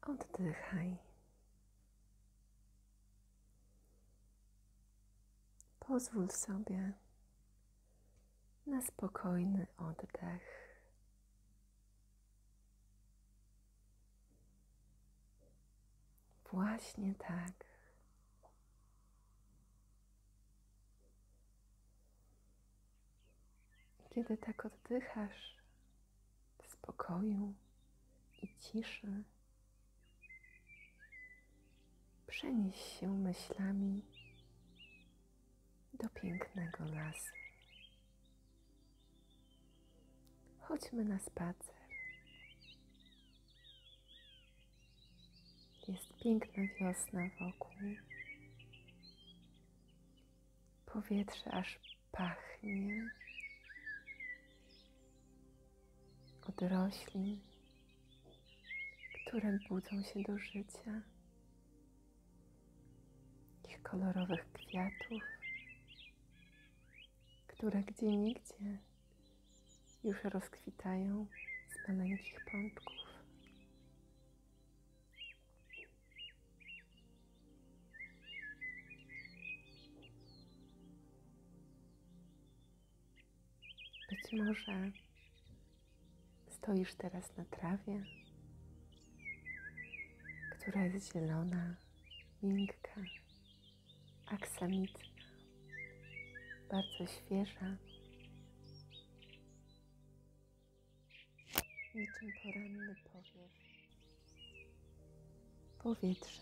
Oddychaj. Pozwól sobie na spokojny oddech. Właśnie tak. Kiedy tak oddychasz w spokoju i ciszy, przenieś się myślami do pięknego lasu. Chodźmy na spacer. Jest piękna wiosna wokół. Powietrze aż pachnie od roślin, które budzą się do życia, ich kolorowych kwiatów, które gdzieniegdzie już rozkwitają z maleńkich pączków. Być może stoisz teraz na trawie, która jest zielona, miękka, aksamitna, bardzo świeża, niczym poranny powiew powietrza,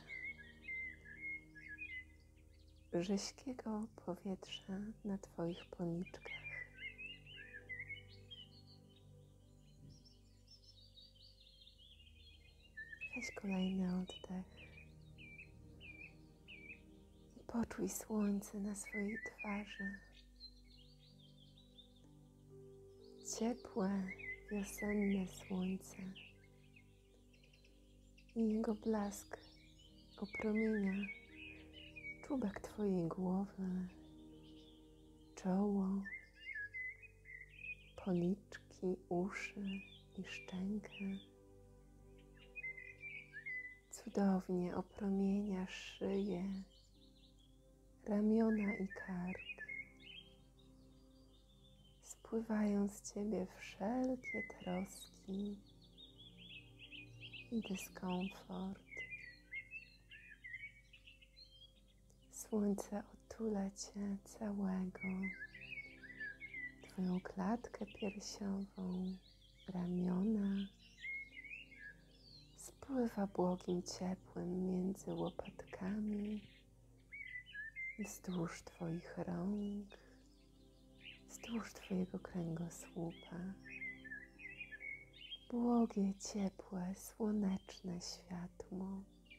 rześkiego powietrza na Twoich policzkach. Weź kolejny oddech i poczuj słońce na swojej twarzy. Ciepłe, wiosenne słońce i jego blask opromienia czubek Twojej głowy, czoło, policzki, uszy i szczękę. Cudownie opromienia szyję, ramiona i kark. Spływają z Ciebie wszelkie troski i dyskomfort. Słońce otula Cię całego, Twoją klatkę piersiową, ramiona. Spływa błogim ciepłem między łopatkami, wzdłuż Twoich rąk, wzdłuż Twojego kręgosłupa. Błogie, ciepłe, słoneczne światło.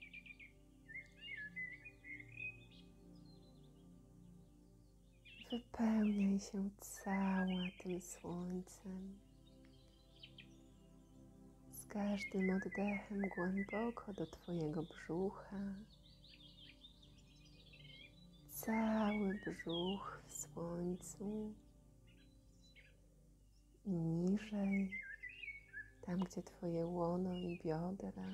Wypełniaj się cała tym słońcem. Z każdym oddechem głęboko do Twojego brzucha. Cały brzuch w słońcu. I niżej, tam gdzie Twoje łono i biodra.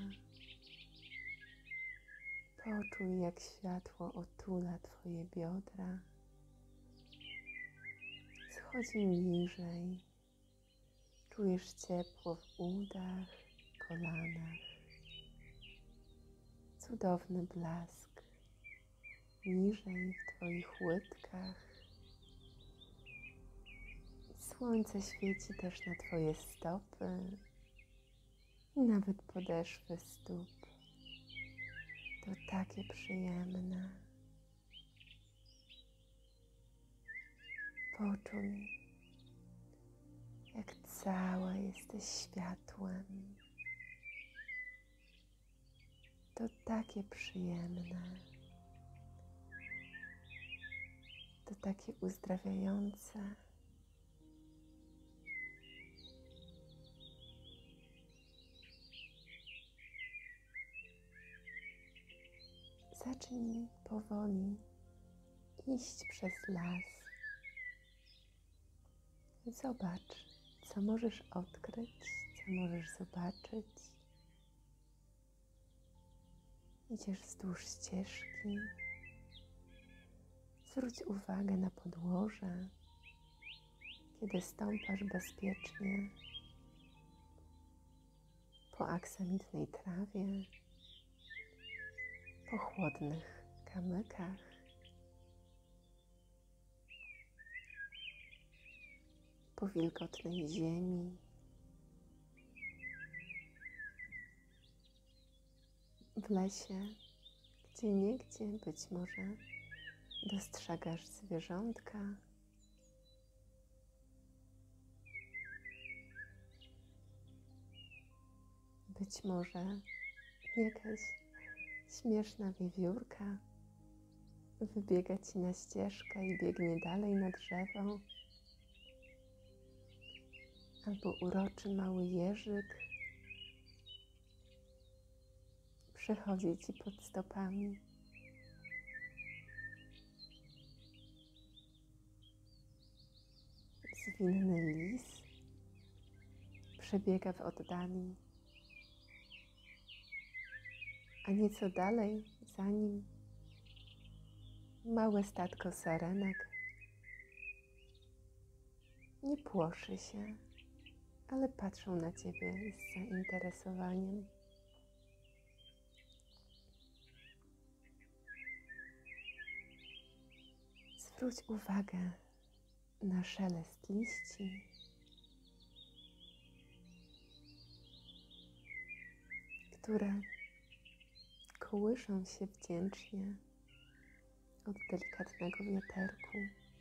Poczuj, jak światło otula Twoje biodra. Schodzi niżej. Czujesz ciepło w udach, kolanach. Cudowny blask. Niżej w Twoich łydkach. Słońce świeci też na Twoje stopy i nawet podeszwy stóp. To takie przyjemne. Poczuj, jak cała jesteś światłem. To takie przyjemne. To takie uzdrawiające. Zacznij powoli iść przez las. Zobacz, co możesz odkryć, co możesz zobaczyć. Idziesz wzdłuż ścieżki. Zwróć uwagę na podłoże, kiedy stąpasz bezpiecznie po aksamitnej trawie, po chłodnych kamykach. Po wilgotnej ziemi. W lesie, gdzieniegdzie być może dostrzegasz zwierzątka. Być może jakaś śmieszna wiewiórka wybiega ci na ścieżkę i biegnie dalej na drzewo. Albo uroczy mały jeżyk przechodzi ci pod stopami. Zwinny lis przebiega w oddali, a nieco dalej za nim małe statko sarenek. Nie płoszy się, ale patrzą na ciebie z zainteresowaniem. Zwróć uwagę na szelest liści, które kołyszą się wdzięcznie od delikatnego wiaterku.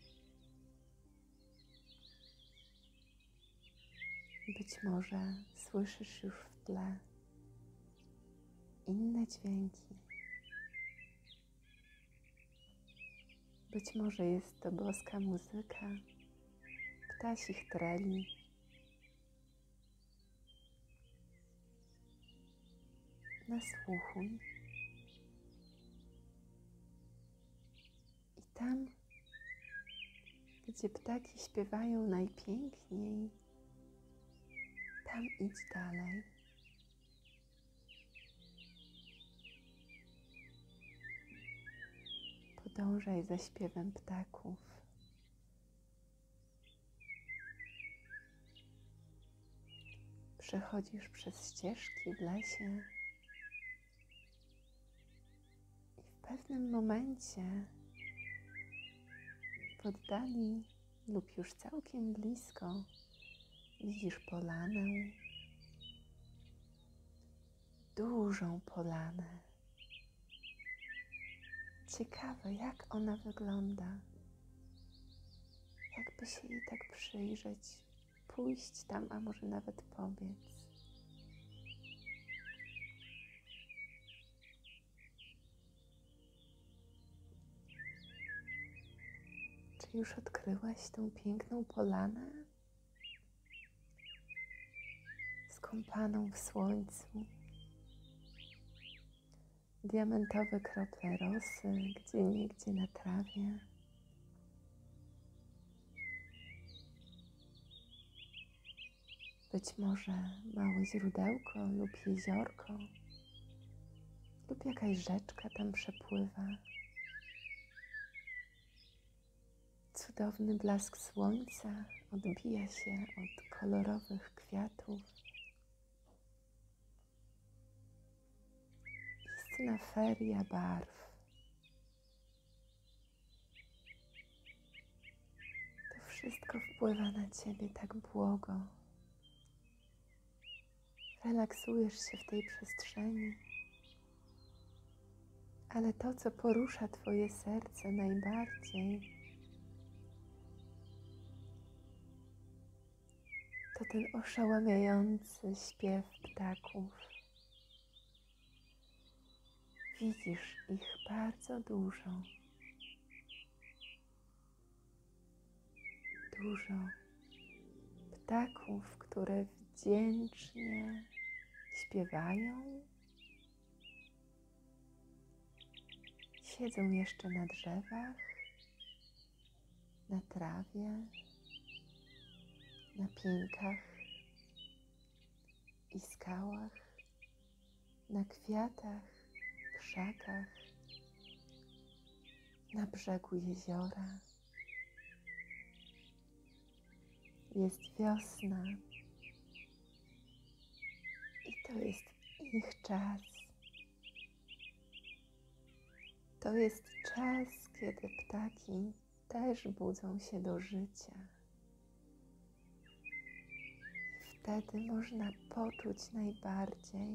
Być może słyszysz już w tle inne dźwięki. Być może jest to boska muzyka ptasich treli. Nasłuchuj. I tam, gdzie ptaki śpiewają najpiękniej, tam idź dalej. Podążaj za śpiewem ptaków. Przechodzisz przez ścieżki w lesie i w pewnym momencie w oddali lub już całkiem blisko widzisz polanę, dużą polanę. Ciekawe, jak ona wygląda. Jakby się jej tak przyjrzeć, pójść tam, a może nawet pobiec. Czy już odkryłaś tą piękną polanę? Skąpaną w słońcu. Diamentowe krople rosy, gdzieniegdzie na trawie. Być może małe źródełko lub jeziorko, lub jakaś rzeczka tam przepływa. Cudowny blask słońca odbija się od kolorowych kwiatów. Istna feria barw. To wszystko wpływa na ciebie tak błogo. Relaksujesz się w tej przestrzeni. Ale to, co porusza twoje serce najbardziej, to ten oszałamiający śpiew ptaków. Widzisz ich bardzo dużo. Dużo ptaków, które wdzięcznie śpiewają. Siedzą jeszcze na drzewach, na trawie, na pieńkach i skałach, na kwiatach, krzakach, na brzegu jeziora. Jest wiosna i to jest ich czas. To jest czas, kiedy ptaki też budzą się do życia. I wtedy można poczuć najbardziej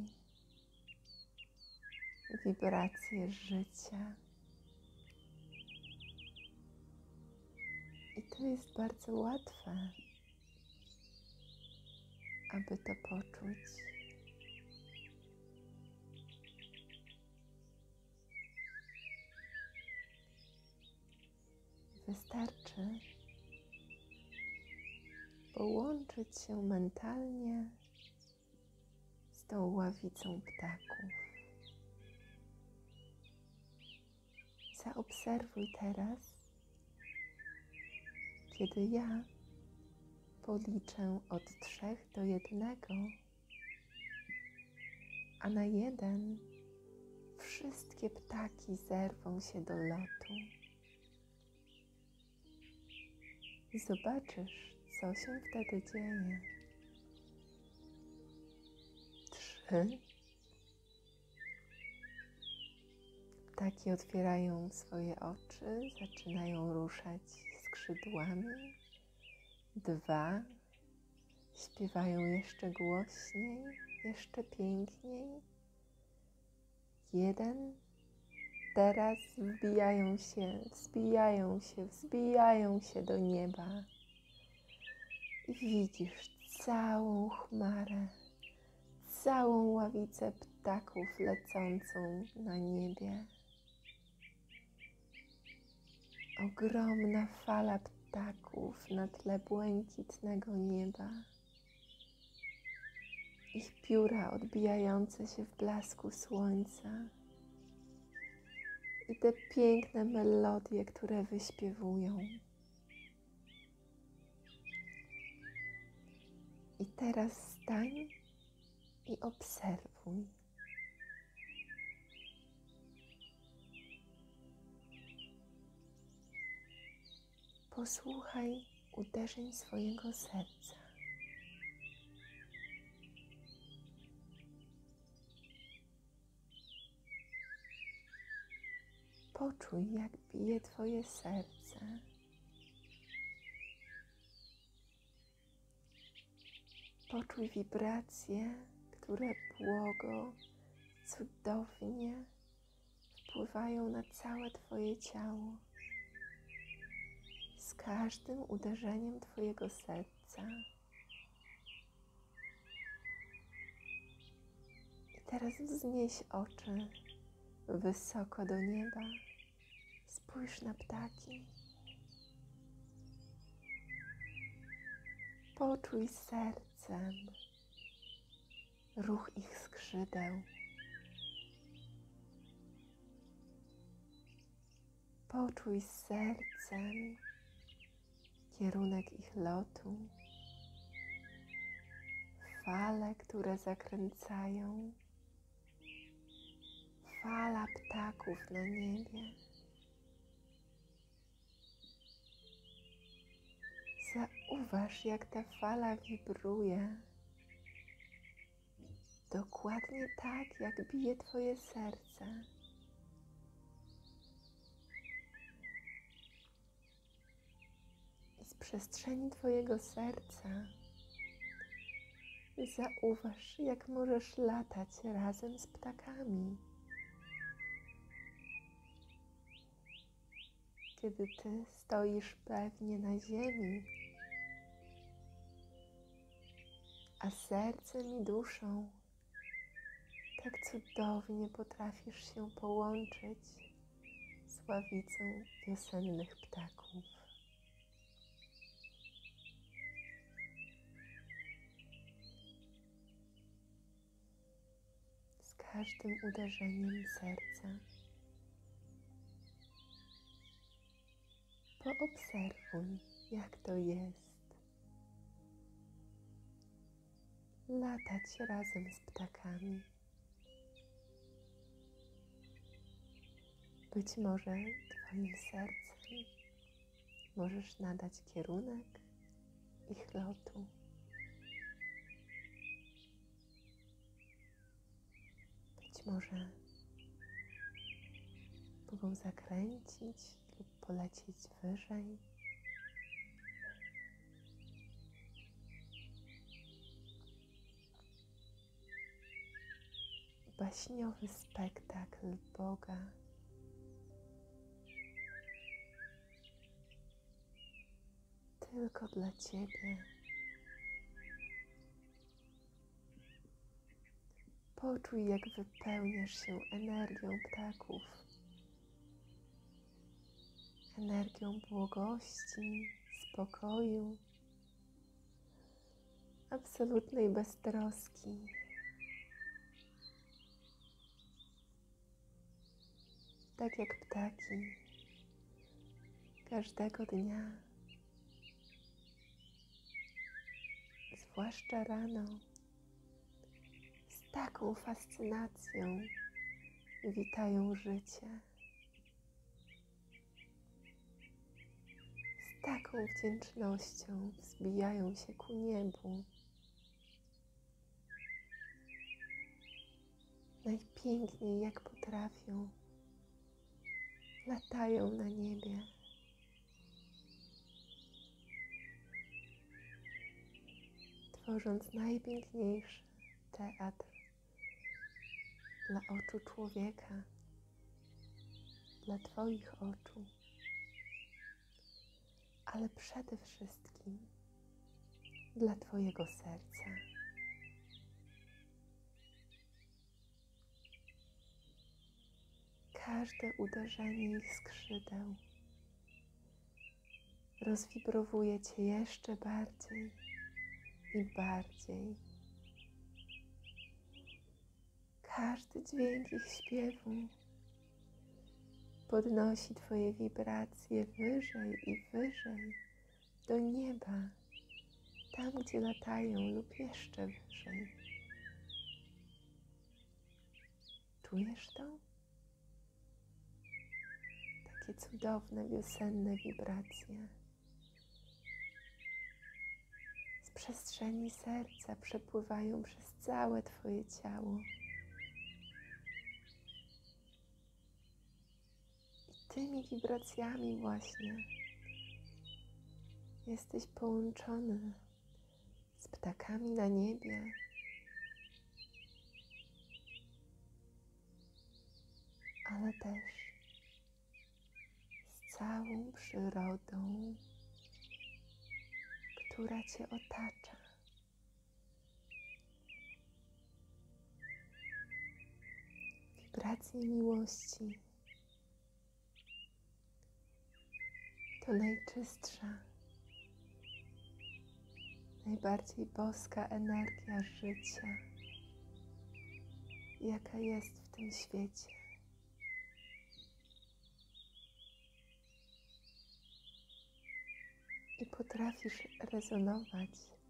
wibracje życia. I to jest bardzo łatwe, aby to poczuć. Wystarczy połączyć się mentalnie z tą ławicą ptaków. Zaobserwuj teraz, kiedy ja policzę od 3 do 1, a na 1 wszystkie ptaki zerwą się do lotu. I zobaczysz, co się wtedy dzieje. 3. Ptaki otwierają swoje oczy, zaczynają ruszać skrzydłami. 2. Śpiewają jeszcze głośniej, jeszcze piękniej. 1. Teraz wzbijają się do nieba. I widzisz całą chmarę, całą ławicę ptaków lecącą na niebie. Ogromna fala ptaków na tle błękitnego nieba. Ich pióra odbijające się w blasku słońca. I te piękne melodie, które wyśpiewują. I teraz stań i obserwuj. Posłuchaj uderzeń swojego serca. Poczuj, jak bije Twoje serce. Poczuj wibracje, które błogo, cudownie wpływają na całe Twoje ciało. Z każdym uderzeniem Twojego serca. I teraz wznieś oczy wysoko do nieba. Spójrz na ptaki. Poczuj sercem ruch ich skrzydeł. Poczuj sercem kierunek ich lotu. Fale, które zakręcają. Fala ptaków na niebie. Zauważ, jak ta fala wibruje. Dokładnie tak, jak bije Twoje serce. I z przestrzeni Twojego serca zauważ, jak możesz latać razem z ptakami. Kiedy Ty stoisz pewnie na ziemi, a sercem i duszą tak cudownie potrafisz się połączyć z ławicą wiosennych ptaków. Z każdym uderzeniem serca poobserwuj, jak to jest latać razem z ptakami. Być może Twoim sercem możesz nadać kierunek ich lotu. Być może mogą zakręcić lub polecieć wyżej. Baśniowy spektakl Boga. Tylko dla Ciebie. Poczuj, jak wypełniasz się energią ptaków. Energią błogości, spokoju, absolutnej beztroski. Tak jak ptaki, każdego dnia, zwłaszcza rano, z taką fascynacją witają życie, z taką wdzięcznością wzbijają się ku niebu. Najpiękniej jak potrafią, latają na niebie. Tworząc najpiękniejszy teatr dla oczu człowieka, dla Twoich oczu, ale przede wszystkim dla Twojego serca. Każde uderzenie ich skrzydeł rozwibrowuje Cię jeszcze bardziej i bardziej. Każdy dźwięk ich śpiewu podnosi Twoje wibracje wyżej i wyżej do nieba, tam gdzie latają lub jeszcze wyżej. Czujesz to? Takie cudowne, wiosenne wibracje. Z przestrzeni serca przepływają przez całe Twoje ciało. I tymi wibracjami właśnie jesteś połączony z ptakami na niebie, ale też z całą przyrodą, która Cię otacza. Wibracje miłości to najczystsza, najbardziej boska energia życia, jaka jest w tym świecie. I potrafisz rezonować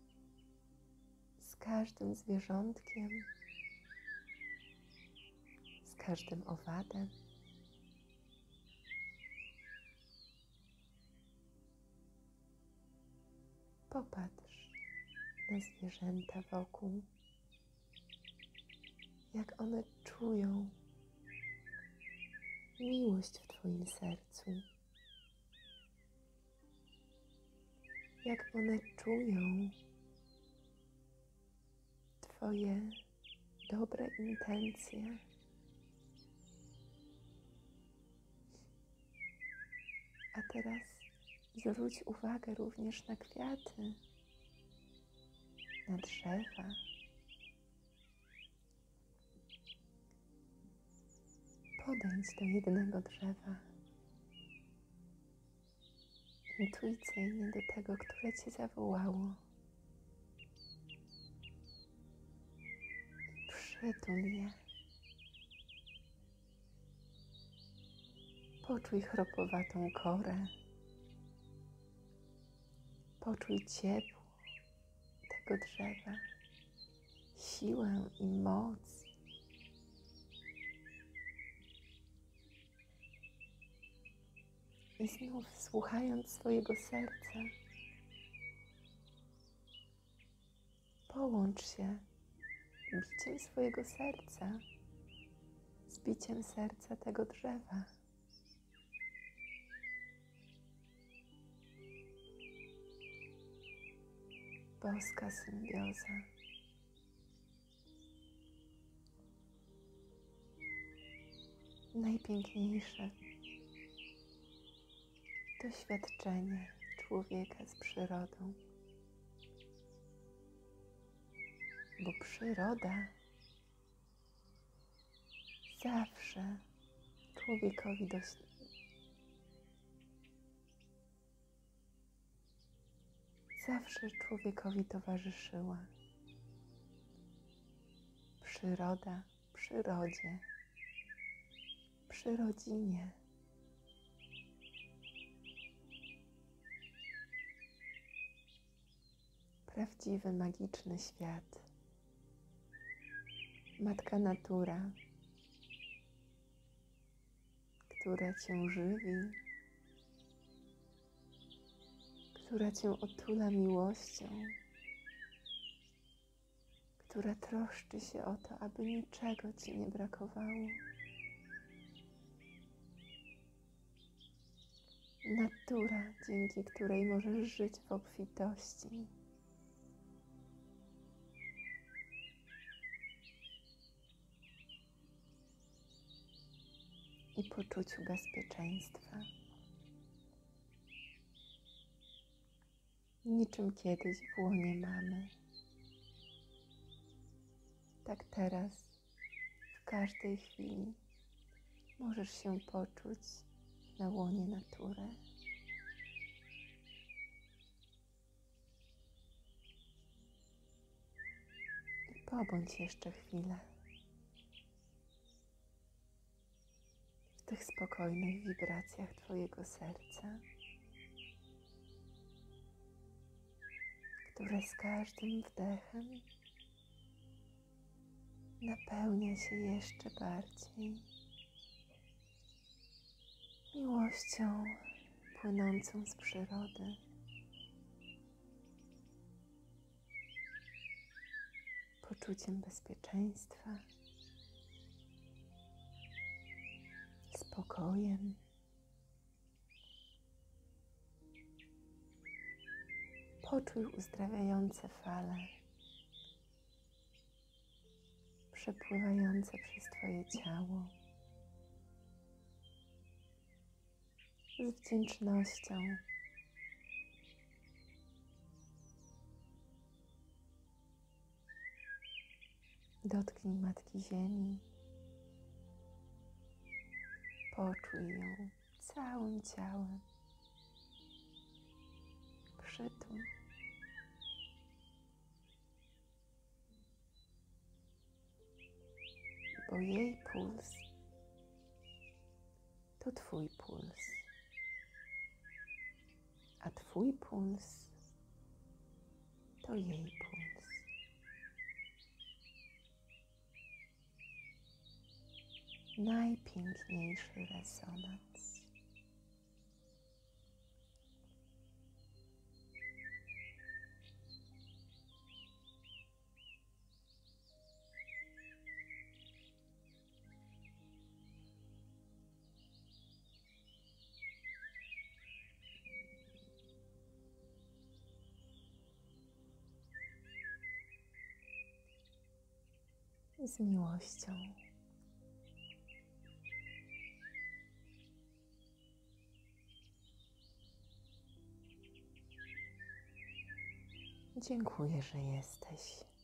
z każdym zwierzątkiem, z każdym owadem. Popatrz na zwierzęta wokół, jak one czują miłość w Twoim sercu. Jak one czują Twoje dobre intencje. A teraz zwróć uwagę również na kwiaty, na drzewa. Podejdź do jednego drzewa. Intuicyjnie do tego, które Cię zawołało. I przytul je. Poczuj chropowatą korę. Poczuj ciepło tego drzewa, siłę i moc. I znów słuchając swojego serca, połącz się biciem swojego serca z biciem serca tego drzewa. Boska symbioza. Najpiękniejsze doświadczenie człowieka z przyrodą. Bo przyroda zawsze człowiekowi towarzyszyła. Przyroda przyrodzie, przyrodzinie. Prawdziwy, magiczny świat. Matka Natura, która Cię żywi, która Cię otula miłością, która troszczy się o to, aby niczego Ci nie brakowało. Natura, dzięki której możesz żyć w obfitości. I poczuciu bezpieczeństwa. Niczym kiedyś w łonie mamy. Tak teraz, w każdej chwili możesz się poczuć na łonie natury. I pobądź jeszcze chwilę w tych spokojnych wibracjach Twojego serca, które z każdym wdechem napełnia się jeszcze bardziej miłością płynącą z przyrody, poczuciem bezpieczeństwa, spokojem. Poczuj uzdrawiające fale, przepływające przez Twoje ciało, z wdzięcznością. Dotknij Matki Ziemi, poczuj ją całym ciałem, przytul. Bo jej puls to Twój puls, a Twój puls to jej puls. Najpiękniejszy resonans. Z miłością. Dziękuję, że jesteś.